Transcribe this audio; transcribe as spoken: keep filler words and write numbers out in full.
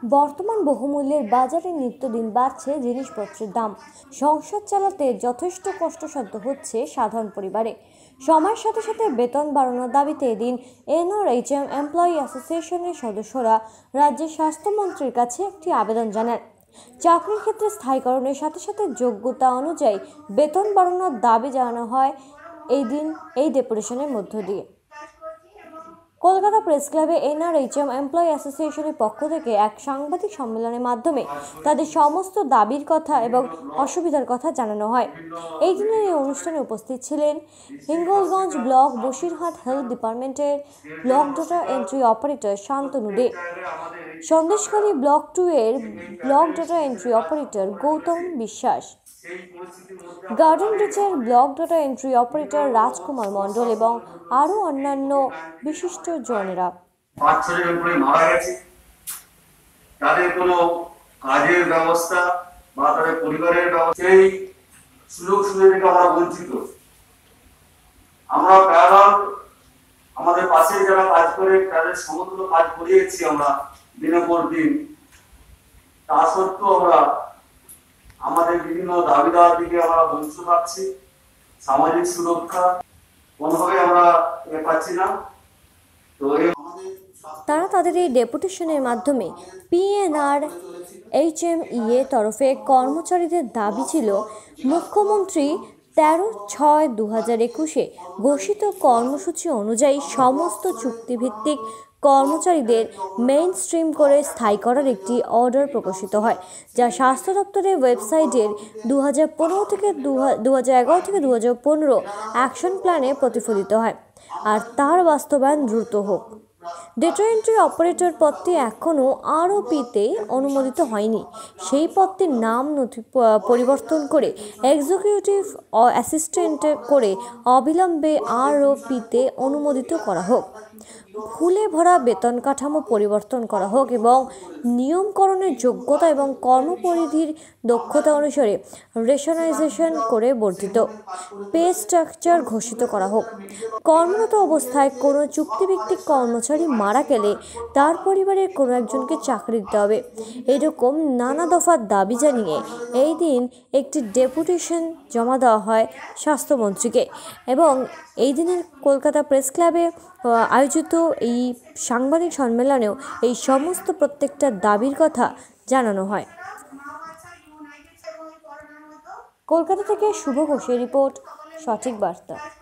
বর্তমান বহুমূল্যের বাজারে নিত্যদিন বাড়ছে জিনিসপত্রের দাম। সংসার চালাতে যথেষ্ট কষ্টসাধ্য হচ্ছে সাধারণ পরিবারে। সময়ের সাথে সাথে বেতন বাড়ানোর দাবিতে এদিন এনআরএইচএম এমপ্লয়ি অ্যাসোসিয়েশনের সদস্যরা রাজ্যের স্বাস্থ্যমন্ত্রীর কাছে একটি আবেদন জানান। চাকরির ক্ষেত্রে স্থায়ীকরণের সাথে সাথে যোগ্যতা অনুযায়ী বেতন বাড়ানোর দাবি জানানো হয় এই দিন এই ডেপুটেশনের মধ্য দিয়ে। কলকাতা প্রেস ক্লাবে এনআরএইচএম এমপ্লয়ি অ্যাসোসিয়েশনের পক্ষ থেকে এক সাংবাদিক সম্মেলনের মাধ্যমে তাদের সমস্ত দাবির কথা এবং অসুবিধার কথা জানানো হয়। এই দিনের এই অনুষ্ঠানে উপস্থিত ছিলেন হিঙ্গলগঞ্জ ব্লক বসিরহাট হেলথ ডিপার্টমেন্টের block data entry operator Shantanu Dey, Sandeshkhali block two এর block data entry operator Goutam Biswas, garden রিচের block data entry operator Rajkumar Mondal এবং আরো অন্যান্য বিশিষ্ট জনেরা। পাঁচ ছয়ের উপরে মারা গেছে, তাদের কোনো কাজের ব্যবস্থা বা তাদের পরিবারের ব্যবস্থা, সেই সুযোগ সুবিধা থেকে আমরা বঞ্চিত। আমরা প্যারাল আমাদের পাশে যারা কাজ করে তাদের সমতুল্য কাজ করিয়েছি আমরা দিনের পর দিন, তা সত্ত্বেও আমরা আমাদের বিভিন্ন দাবি দেওয়ার দিকে আমরা বঞ্চিত পাচ্ছি। সামাজিক সুরক্ষা কোনোভাবে আমরা পাচ্ছি না। তো তারা তাদের এই ডেপুটেশনের মাধ্যমে পিএনআরএইচএমই এর তরফে কর্মচারীদের দাবি ছিল মুখ্যমন্ত্রী তেরো ছয় দু হাজার একুশে ঘোষিত কর্মসূচি অনুযায়ী সমস্ত চুক্তিভিত্তিক কর্মচারীদের মেইন স্ট্রিম করে স্থায়ী করার একটি অর্ডার প্রকাশিত হয়, যা স্বাস্থ্য দপ্তরের ওয়েবসাইটের দু হাজার পনেরো থেকে দু হাজার এগারো থেকে দু হাজার পনেরো অ্যাকশন প্ল্যানে প্রতিফলিত হয়, আর তার বাস্তবায়ন দ্রুত হোক। ডেটা এন্ট্রি অপারেটর পদটি এখনও আরওপিতে অনুমোদিত হয়নি। সেই পদটির নাম নথি পরিবর্তন করে এক্সিকিউটিভ অ্যাসিস্ট্যান্ট করে অবিলম্বে আরওপিতে অনুমোদিত করা হোক। ভুলে ভরা বেতন কাঠামো পরিবর্তন করা হোক এবং নিয়মকরণের যোগ্যতা এবং কর্মপরিধির দক্ষতা অনুসারে রেশনাইজেশন করে বর্ধিত পে স্ট্রাকচার ঘোষিত করা হোক। কর্মরত অবস্থায় কোনো চুক্তিভিত্তিক কর্মচারী মারা গেলে তার পরিবারের কোনো একজনকে চাকরি দিতে হবে। এরকম নানা দফার দাবি জানিয়ে এই দিন একটি ডেপুটেশন জমা দেওয়া হয় স্বাস্থ্যমন্ত্রীকে, এবং এই দিনের কলকাতা প্রেস ক্লাবে আয়োজিত এই সাংবাদিক সম্মেলনেও এই সমস্ত প্রত্যেকটা দাবির কথা জানানো হয়। কলকাতা থেকে শুভ ঘোষের রিপোর্ট, সঠিক বার্তা।